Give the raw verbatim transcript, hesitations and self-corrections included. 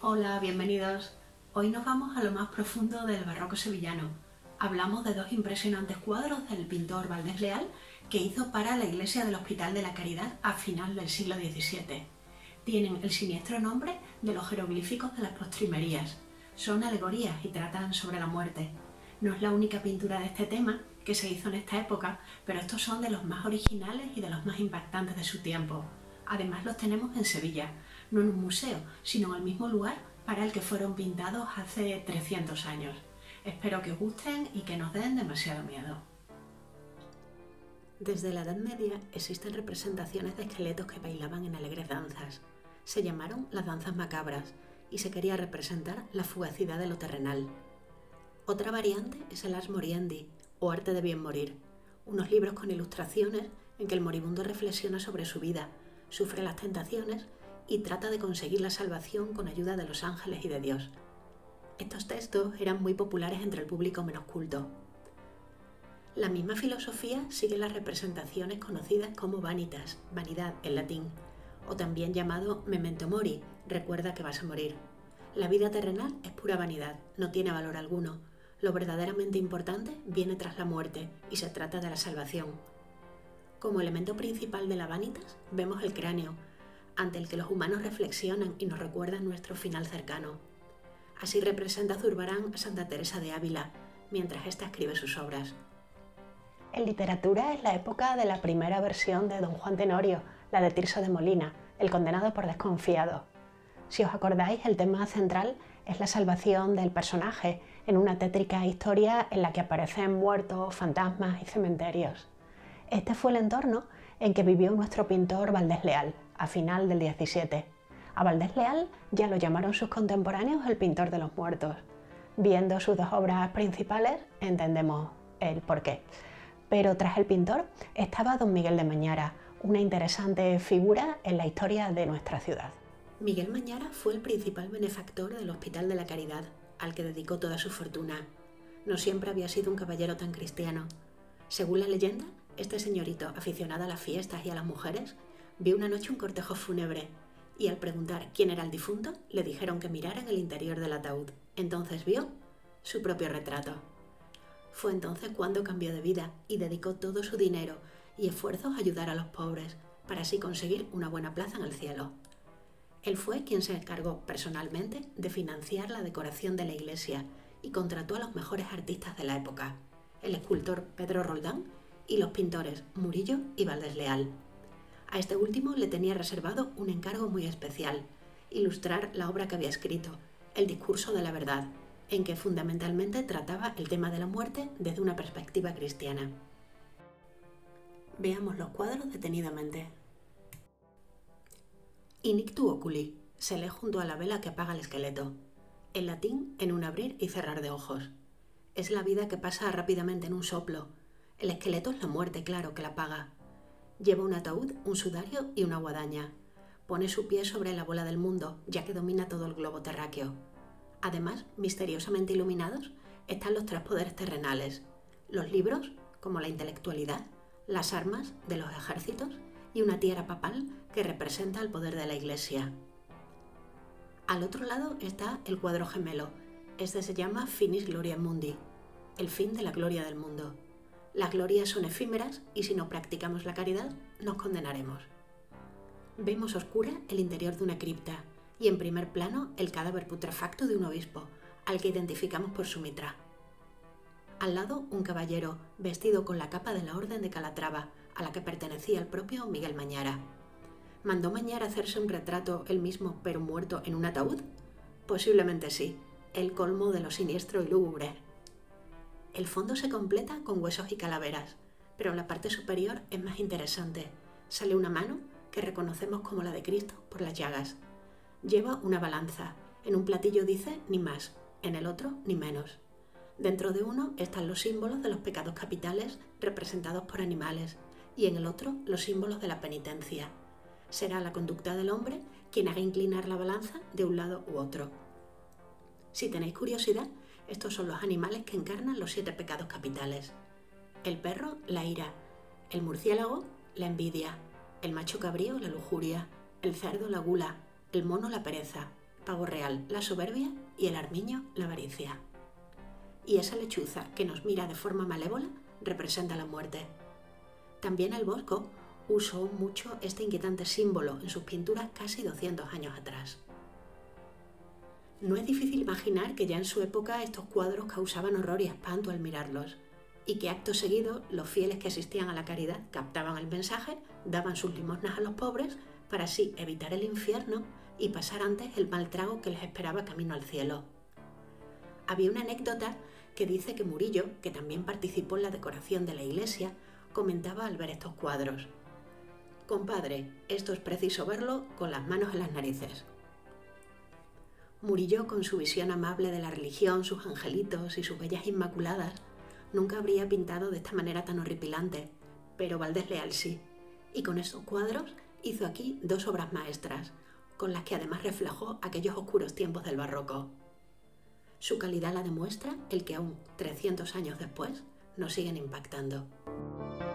Hola, bienvenidos. Hoy nos vamos a lo más profundo del barroco sevillano. Hablamos de dos impresionantes cuadros del pintor Valdés Leal que hizo para la iglesia del Hospital de la Caridad a final del siglo diecisiete. Tienen el siniestro nombre de los jeroglíficos de las postrimerías. Son alegorías y tratan sobre la muerte. No es la única pintura de este tema que se hizo en esta época, pero estos son de los más originales y de los más impactantes de su tiempo. Además los tenemos en Sevilla, no en un museo, sino en el mismo lugar para el que fueron pintados hace trescientos años. Espero que os gusten y que no os den demasiado miedo. Desde la Edad Media existen representaciones de esqueletos que bailaban en alegres danzas. Se llamaron las danzas macabras y se quería representar la fugacidad de lo terrenal. Otra variante es el Ars Moriendi, o Arte de bien morir, unos libros con ilustraciones en que el moribundo reflexiona sobre su vida, sufre las tentaciones y trata de conseguir la salvación con ayuda de los ángeles y de Dios. Estos textos eran muy populares entre el público menos culto. La misma filosofía sigue las representaciones conocidas como vanitas, vanidad en latín, o también llamado memento mori, recuerda que vas a morir. La vida terrenal es pura vanidad, no tiene valor alguno. Lo verdaderamente importante viene tras la muerte y se trata de la salvación. Como elemento principal de la vanitas vemos el cráneo, ante el que los humanos reflexionan y nos recuerdan nuestro final cercano. Así representa Zurbarán a Santa Teresa de Ávila, mientras ésta escribe sus obras. En literatura es la época de la primera versión de Don Juan Tenorio, la de Tirso de Molina, el condenado por desconfiado. Si os acordáis, el tema central es la salvación del personaje en una tétrica historia en la que aparecen muertos, fantasmas y cementerios. Este fue el entorno en que vivió nuestro pintor Valdés Leal, a final del diecisiete. A Valdés Leal ya lo llamaron sus contemporáneos el pintor de los muertos. Viendo sus dos obras principales entendemos el porqué. Pero tras el pintor estaba don Miguel de Mañara, una interesante figura en la historia de nuestra ciudad. Miguel Mañara fue el principal benefactor del Hospital de la Caridad, al que dedicó toda su fortuna. No siempre había sido un caballero tan cristiano. Según la leyenda, este señorito, aficionado a las fiestas y a las mujeres, vio una noche un cortejo fúnebre y al preguntar quién era el difunto, le dijeron que mirara en el interior del ataúd. Entonces vio su propio retrato. Fue entonces cuando cambió de vida y dedicó todo su dinero y esfuerzos a ayudar a los pobres, para así conseguir una buena plaza en el cielo. Él fue quien se encargó personalmente de financiar la decoración de la iglesia y contrató a los mejores artistas de la época, el escultor Pedro Roldán y los pintores Murillo y Valdés Leal. A este último le tenía reservado un encargo muy especial, ilustrar la obra que había escrito, El discurso de la verdad, en que fundamentalmente trataba el tema de la muerte desde una perspectiva cristiana. Veamos los cuadros detenidamente. Inictu oculi, se lee junto a la vela que apaga el esqueleto. En latín, en un abrir y cerrar de ojos. Es la vida que pasa rápidamente en un soplo. El esqueleto es la muerte, claro, que la apaga. Lleva un ataúd, un sudario y una guadaña. Pone su pie sobre la bola del mundo, ya que domina todo el globo terráqueo. Además, misteriosamente iluminados, están los tres poderes terrenales. Los libros, como la intelectualidad, las armas de los ejércitos y una tiara papal que representa el poder de la Iglesia. Al otro lado está el cuadro gemelo. Este se llama Finis Gloria Mundi, el fin de la gloria del mundo. Las glorias son efímeras y si no practicamos la caridad, nos condenaremos. Vemos oscura el interior de una cripta y en primer plano el cadáver putrefacto de un obispo, al que identificamos por su mitra. Al lado, un caballero vestido con la capa de la Orden de Calatrava, a la que pertenecía el propio Miguel Mañara. ¿Mandó Mañara hacerse un retrato él mismo, pero muerto en un ataúd? Posiblemente sí, el colmo de lo siniestro y lúgubre. El fondo se completa con huesos y calaveras, pero en la parte superior es más interesante. Sale una mano que reconocemos como la de Cristo por las llagas. Lleva una balanza. En un platillo dice ni más, en el otro ni menos. Dentro de uno están los símbolos de los pecados capitales representados por animales y en el otro los símbolos de la penitencia. Será la conducta del hombre quien haga inclinar la balanza de un lado u otro. Si tenéis curiosidad, estos son los animales que encarnan los siete pecados capitales. El perro, la ira. El murciélago, la envidia. El macho cabrío, la lujuria. El cerdo, la gula. El mono, la pereza. Pavo real, la soberbia, y el armiño, la avaricia. Y esa lechuza que nos mira de forma malévola representa la muerte. También el Bosco usó mucho este inquietante símbolo en sus pinturas casi doscientos años atrás. No es difícil imaginar que ya en su época estos cuadros causaban horror y espanto al mirarlos, y que acto seguido los fieles que asistían a la caridad captaban el mensaje, daban sus limosnas a los pobres para así evitar el infierno y pasar antes el mal trago que les esperaba camino al cielo. Había una anécdota que dice que Murillo, que también participó en la decoración de la iglesia, comentaba al ver estos cuadros: «Compadre, esto es preciso verlo con las manos en las narices». Murillo, con su visión amable de la religión, sus angelitos y sus bellas inmaculadas, nunca habría pintado de esta manera tan horripilante, pero Valdés Leal sí, y con estos cuadros hizo aquí dos obras maestras, con las que además reflejó aquellos oscuros tiempos del barroco. Su calidad la demuestra el que aún trescientos años después nos siguen impactando.